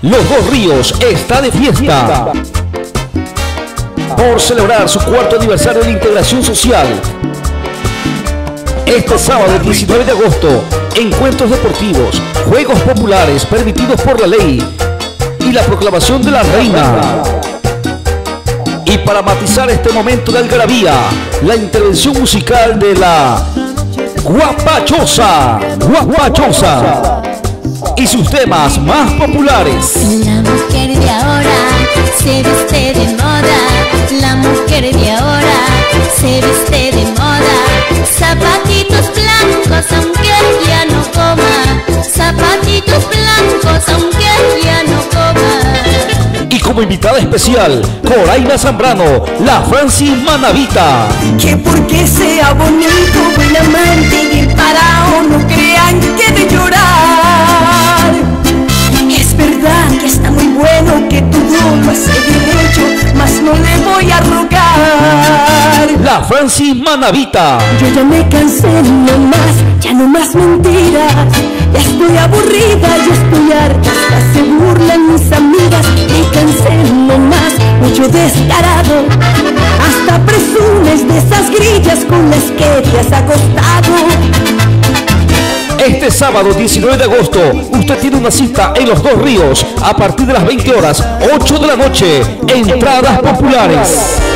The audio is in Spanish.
Los Dos Ríos está de fiesta. Por celebrar su cuarto aniversario de integración social, este sábado 19 de agosto, encuentros deportivos, juegos populares permitidos por la ley y la proclamación de la reina. Y para matizar este momento de algarabía, la intervención musical de la Guapachosa y sus temas más populares. La mujer de ahora se viste de moda, la mujer de ahora se viste de moda. Zapatitos blancos aunque ya no coma, zapatitos blancos aunque ya no coma. Y como invitada especial, Coraima Zambrano, la Francis Manavita. Que porque sea bonito, buen amante y bien parado, no crean que de llorar. Es verdad que está muy bueno, que todo lo hace derecho, mas no le voy a rogar. La Francis Manavita. Yo ya me cansé, no más, ya no más mentiras. Ya estoy aburrida, ya estoy harta, hasta se burlan mis amigas. Me cansé, no más, mucho descarado. Hasta presumes de esas grillas con las que te has acostado. Este sábado 19 de agosto, usted tiene una cita en Los Dos Ríos a partir de las 20 horas, 8 de la noche, entradas populares.